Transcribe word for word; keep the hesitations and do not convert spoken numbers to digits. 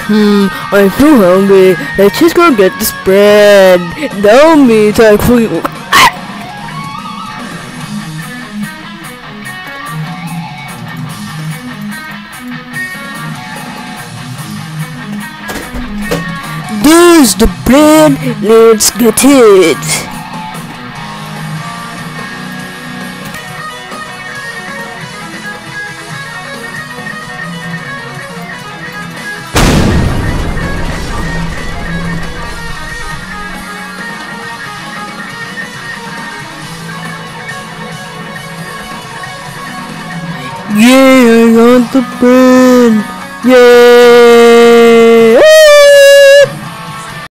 Hmm, I'm so hungry. Let's just go get this bread. No meat, I quick. There's the bread. Let's get it. Yeah, I got the bread. Yay!